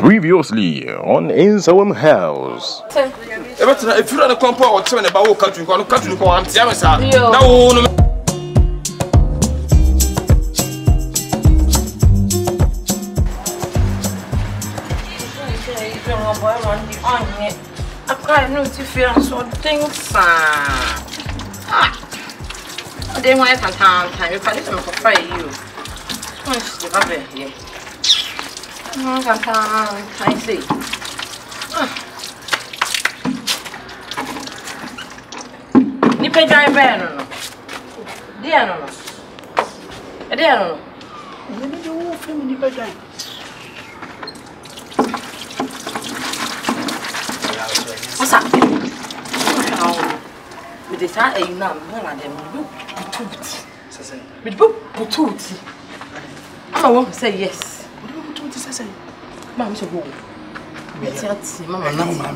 Previously on Insawam House. If you don't come or tell about country, I'm telling you. I quite know to feel so things. I didn't want to time if I didn't for you. What's the rubber here? I see. Nipe dry bear, dear, no. Dear, no. And you will film Nipe dry. What's up? With the time, you know, one of them with boot. I want to say yes. Mamma, so go. Mamma, no, Mamma,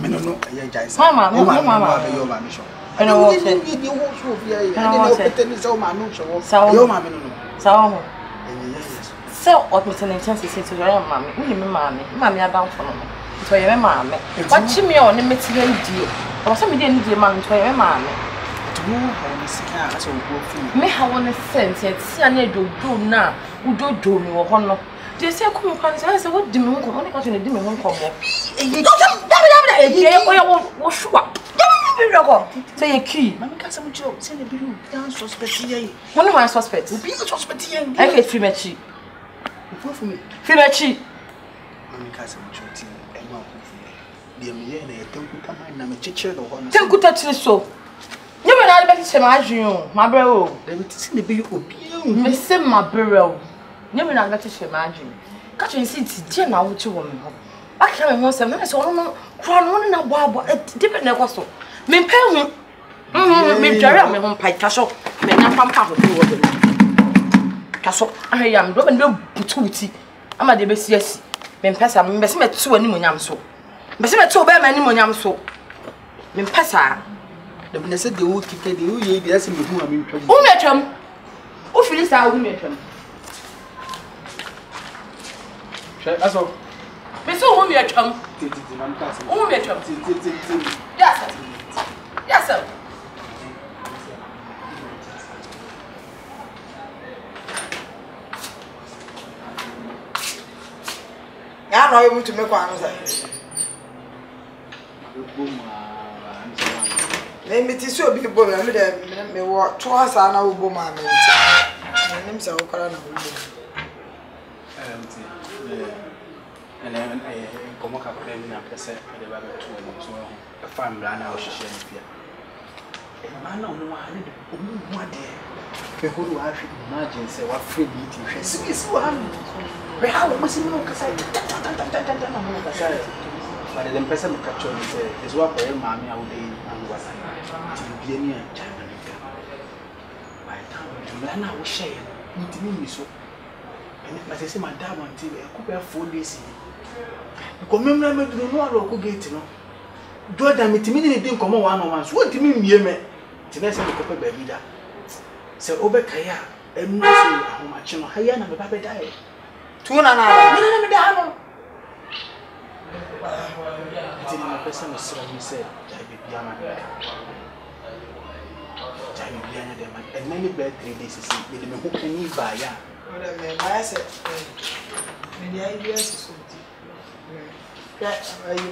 and I want so what Mr. Nancy said to your mammy, are down for me. To your mammy. Watch me on the material deal. Or some didn't give man to your mammy. Me, how on a sense, yet see a need to do now, who do me or honor. They say, come on, I said, what demon come on, because in the demon won't come back. You don't sure. Say a key. Mamma can't some joke. Send a bill down suspect. One of my suspects will be a suspect. I get free matchy. Before for me, free matchy. Mamma can't some joke. And not the millionaire don't come in. I'm a teacher or one. Tell good touch so. You will not bet to my bro. They will see the bill. Miss my bro. You will not let us imagine. Catching seats, dear now, with 2 women. I can't want some nice or crown one in a wab at different negotiable. Me pay me carry me home pie castle. Me na pampa for you. Castle, I am doing no booty. I'm a debesies. Me pesa me besi me 2 ani monyam so. Besi me 2 be me ani monyam so. Me pesa. The be say the wo kike the wo ye dey say me hu am ntwam. Wo metwam. Wo fili sa wo metwam. Che aso. Me so wo metwam. Wo metwam. Yes sir. Yes, sir. I know able to make one answer. Let me teach you a big boy. I made me walk twice an hour. Boom, my name is Okara. And then I come up with a percent of the rabbit to a farm brand house. Man, no one dear. Who I should imagine say what free beating. Is one. But how was it no cassette? But the person of capture is what I am, mammy, I would be and was to be near China. By the time I was sharing, meeting me so. And if I say my dad until I could have 4 days. Because remember, I don't know how to get no. Jordan, it didn't come on 1 on 1. What do you mean, me? Tinesi mkope bebida. Se obe kaya enu se ahomachi no haya na beba bedai. Tuna na. Mina me da no. Ati na pesa no sira mi se jai bibia ma. Jai bibia nya dem. And many bed 3 days see me de me ho kani ba ya. Oda me ba se. Me di idea so ti. Ya ayu.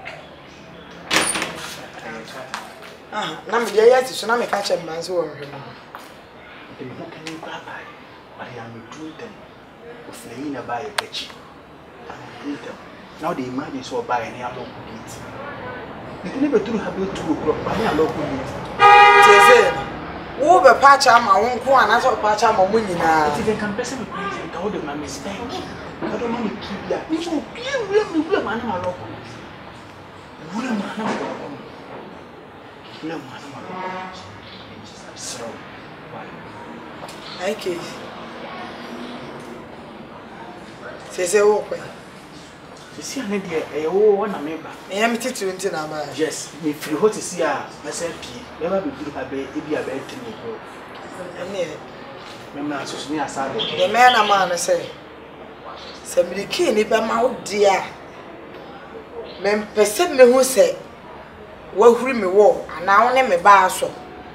Na me dey yet so na me catch am man so wo hwe no. Dem ho kan ni ba ba. But I am doing them. Of na yin ba ye kachi. Now they imagine so ba any am go get. It never true have 2 o'clock ba ni alo go get. Teze. Wo be patch am awon ko ana so patch am mo nyina. It dey can person be present all the man mistake. I don't want to keep ya. If you be man na alo ko. Wo na man na ko. No, so, okay. Say, okay. You see, I need a one member. I am teaching you now. Yes, if you want to see a myself, never be good at a bed to me. Remember, so near Saturday. The man, a man, say, somebody came if I'm out, dear. Men person me who say, "What hurry me war, and now name me bar so."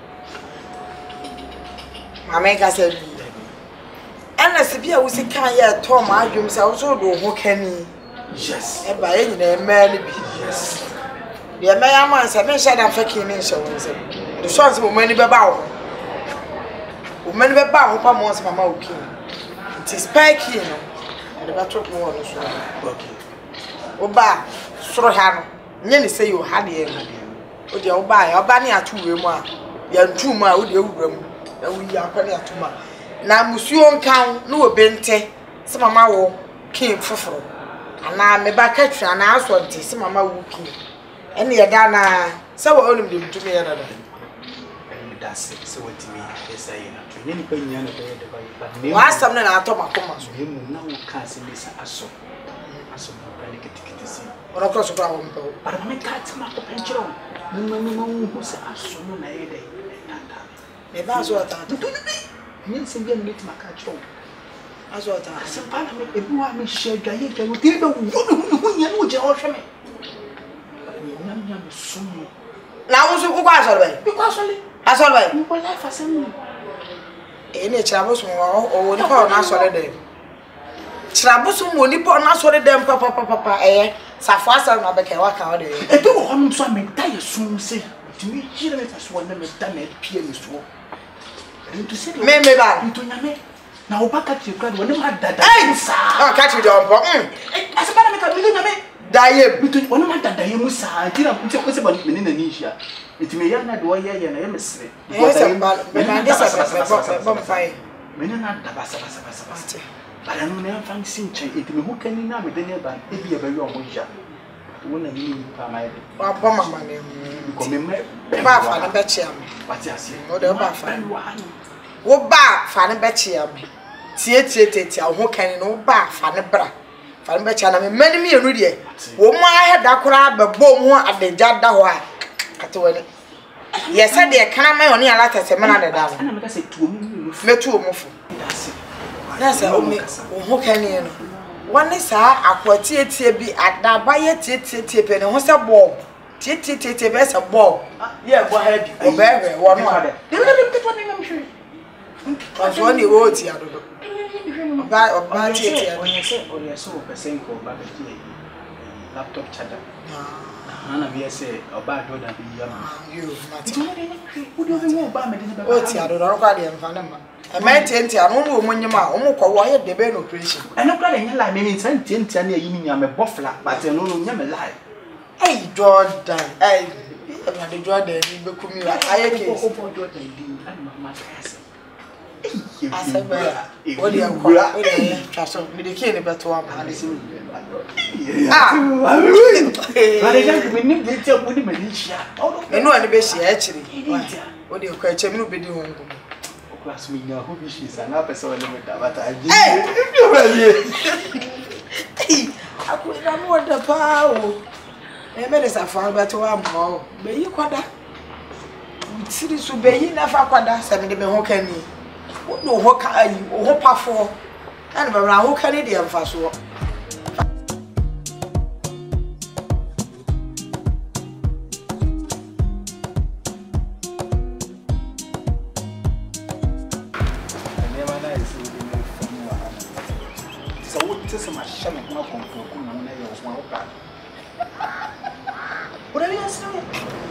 My make us say, and as if you was a kind yet, Tom, I do myself so do who can he? Yes. And by any name, man, yes. The man said, "Men shut up for killing so." The shots of many about. Women be bow upon once, Mamma, okay. It is spiky, and the battle more. Okay. Oba, Strohano, nearly say you had the end. Would you buy a banny at 2 more? Yan 2 more with your room, and we are penny at 2 more. Now, Monsieur Count, no bente, some mamma came for. And now, me back at you, and I was what some mamma walking. And the Adana, so only to me another. That's it, so what to me is saying. Last time I told my commas, you know, can't see this as so. As a panic to see. Or across the ground, but I can't mark a pension. No, who's a son of a day. Maybe I saw that. Means again, meet my catch. As what I said, Parliament, a boy, me share Gaeta, who did not who you know, George. Now, also, who was away? Because as always, you will laugh as any troubles or the power not solid them. Troubles won't nip on us solid them, papa, eh? Safasa, my back, walk out there. I don't want to die soon, say to me, she has one of them done at pianist war. And to say, maybe back to Yame. Now, back at your crowd when you had that. I'll catch you down. As a matter of fact, die between one of the Musa, I didn't put your about Indonesia. It may not do a year and a mystery. Yes, but I don't know if I'm seeing it. Who can you now with the nearby? It be a very old job. When I mean, my bomber, Bath, Betchiam. What I see, no, the Bath, what Bath, Fanny Betchiam. Theatre, who can know Bath, Fanny Bra. Fanny Betchiam, many me already. Woman, I had that crab, but bomb at the Jadawa. Yes, I did. Can I make only a lot of seminary down? And I say 2 months. That's a who can you know? One is a quartier be at that by a tip and what's a ball? Tip as a ball. Yeah, go ahead. Oh, baby, 1 more. They will get 1 I'm sure. That's one you wrote here. Buy it when you say, oh, yes, so percent called laptop chatter. None of you say a bad road and be young. You, who do you want by me? Oh, I don't know. I might tell you, I don't know when you're almost quiet the bed operation. I'm not going to lie, maybe 10 years, I'm a buffalo, but I know you're alive. Hey, Jordan, I am the Jordan, you become me. I I said, what do you want? Me the king better one. I know any best actually. What do you call it? Me be doing. Class me now. Who she's an person limit that I did. Hey, I could not want the power. I made a far better one more. But you quada. City to be in a quada, 70 Mahokani. What no hook are you? Hope for and around who Canadian fast walk. So, what is my shaman? No, what are you saying?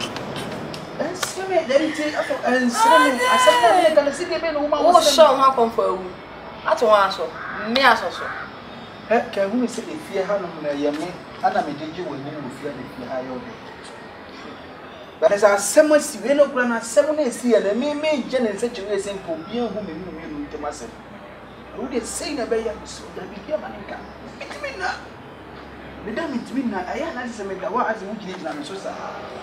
And I said, oh, so how come for you? I don't answer. Me answer. Can we say if you have no yammy, and I made you will move if you hire your day. But as I summon Siveno Grana, 7 days here, the main general situation for being whom you to myself. Who did say a baby so that became an income? It mean now. The damage mean I am as a maker, as a wood so sad.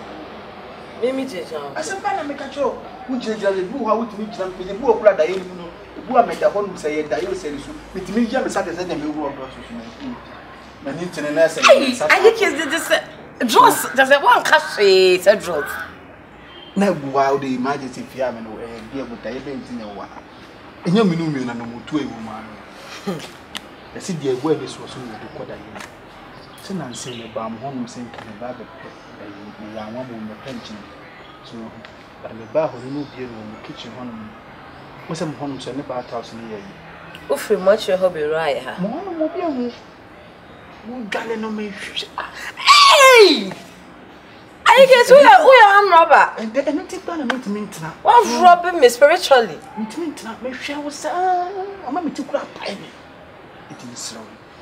I said, I make a show. Which is the boo, how to meet them with the boo of Prada, you know, the boo I made the home say that you say, with me, Jam Saturday, and we will go to my internet. I think this dross does a one cash, said dross. No, while the emergency fiamen were here with the event in a while. And you knew and no more to a woman. I see the awareness was only the quarter. Nancy, the bomb home sink in the bag of the young woman, the pension. So, but the bar who moved here in the kitchen home was some homes and about 1,000 years. Who free much your hobby, right? More will be a more gallant on me. Hey! I guess we are robber. And the empty parliament means now. What's robbing me spiritually? It means not make sure I was a mammy to grab it. It is so.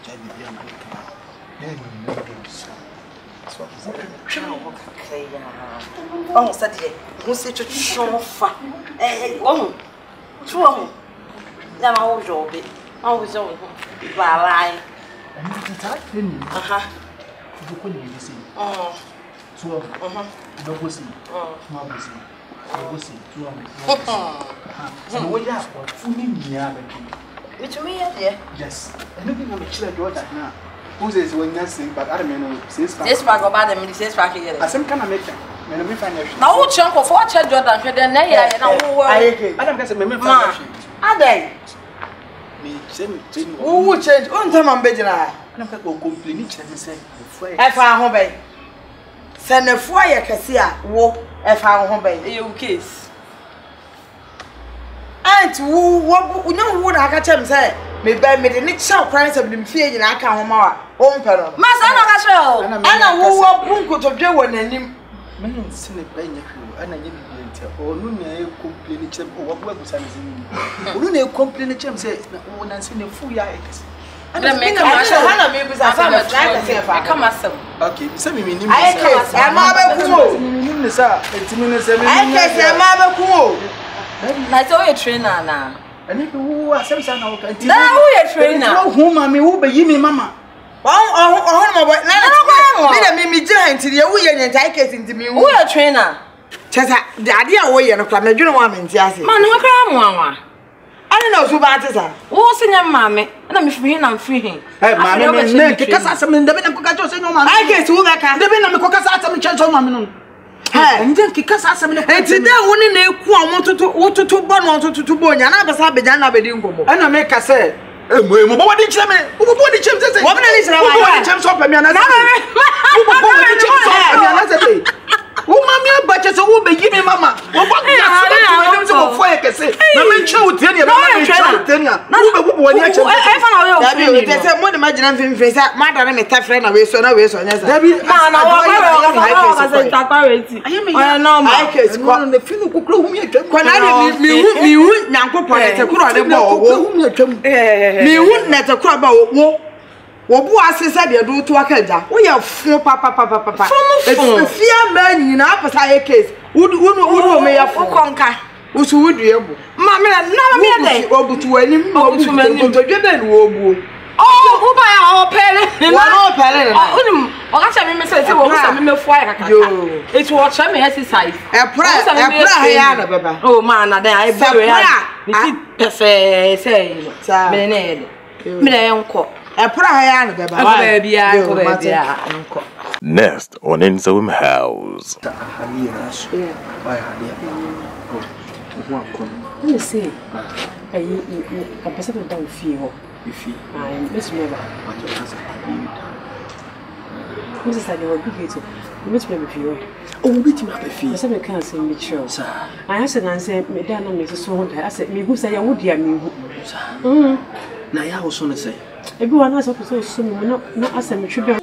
Oh, Saturday, who said to show fat? Eh, oh, true. Then I was all bit. I was all by And it's a tight thing. You couldn't even see. Oh, So, double C, marble C, double C, 200. So, we are fooling me. which me, dear? Yes, and looking at the children now. Who says when you say, but I don't know, says This bag of other ministers back here. I some kind of make them. When we find out. Now, what chunk of 4 children and then I don't guess a member. Are they? Me, Who will change on time and bedina? I don't go complaining and say, If I obey. Send a fire cassia, walk if I obey. you kiss. Aunt, who know what I catch him say? Me by me the next show price of them fear in I can't home. Own pedal. Master, Anna, who walk Punko to do one and him. Men send a penny, and I didn't or no complaining or what was I saying? Who complaining to him say, when I send a full yikes. And I make a Hannah, maybe I come myself. Okay, send me. I guess I'm Mother Cool. I saw a trainer now. And if you are some son of a trainer, whom I may obey me, Mamma. Me giant to the way and take it into me. who a trainer? Chesa, the idea way and a club, you know, I'm in Tiasi. Man, who come I don't know who bad is. who's in your mammy? And I'm free and I'm free. Hey, Mamma, because I am in the Benacocato, I guess who that can. The Benacocato, church on Mamma. And then because I am in the today, only they want to burn, wanted to burn, and I was happy, and I didn't go. and I make a say. What did you mean? Who bought the chips? What did you chips up? Who mammy budget so will be giving Mamma? What fire can say? I'm sure Tenia, They said, what imagine him face that my daughter may take friend away, so now we're so nice. I know my case, one the few who clue me. When I me would not go for it, me wouldn't let a crab out. What was said you do to a caja? We have 4 papa. Fear man in our Passaic case. Would may have conquer. Who would you? Mamma, no, me or to any more to men to get that woe. oh, who buy our parent? One parent. Oh, that's a message. It's what I mean exercise. A prayer, oh, man, I say, a prayer, Next on Insawim House. You see, a person don't feel. I'm Miss Miller. Mrs. I will be getting Miss Miller feel. Oh, beat my fee. Some can't say me sure. I asked and I said, Madame, Mrs. Swan. I said, me who say I would dear me. Now, I was on to say. Everyone has also soon, not as a tribute.